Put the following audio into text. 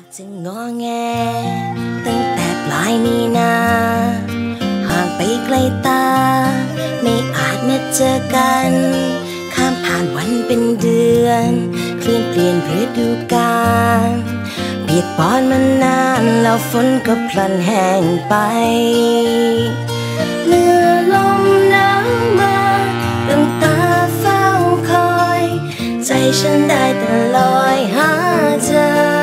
ากจะงอแงตั้งแต่ปลายมีนาห่างไปไกลตาไม่อาจมาเจอกันข้ามผ่านวันเป็นเดือนเคลื่อนเปลี่ยนฤดูกาลเปียกปอนมานานแล้วฝนก็พลันแห้งไปเมื่อลมหนาวมาตั้งตาเฝ้าคอยใจฉันได้แต่ลอยหาเธอ